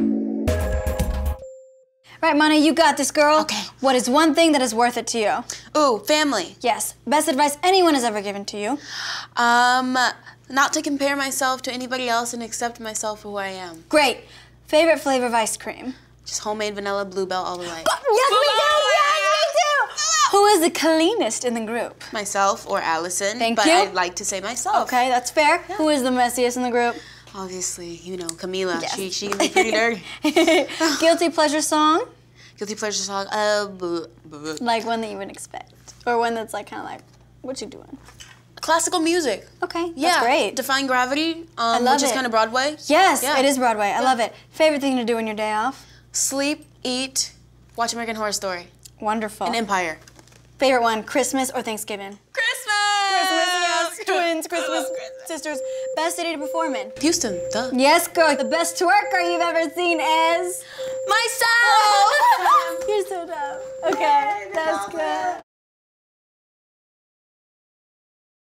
Right, Mona, you got this, girl. Okay. What is one thing that is worth it to you? Ooh, family. Yes. Best advice anyone has ever given to you? Not to compare myself to anybody else and accept myself for who I am. Great. Favorite flavor of ice cream? Just homemade vanilla Bluebell all the way. Yes, me too! Yes, me too! Who is the cleanest in the group? Myself or Allison. Thank but you. I'd like to say myself. Okay, that's fair. Yeah. Who is the messiest in the group? Obviously, you know, Camila. Yes. She can be pretty dirty. Guilty pleasure song? Guilty pleasure song. Like one that you wouldn't expect. Or one that's like kind of like, what you doing? Classical music. Okay, Yeah, that's great. Defying Gravity, I love which is kind of Broadway. Yes, Yeah. it is Broadway. I love it. Favorite thing to do on your day off? Sleep, eat, watch American Horror Story. Wonderful. And Empire. Favorite one, Christmas or Thanksgiving? Christmas, yes. Twins, Christmas, sisters. Best city to perform in? Houston, duh. Yes, girl. The best twerker you've ever seen is? Myself!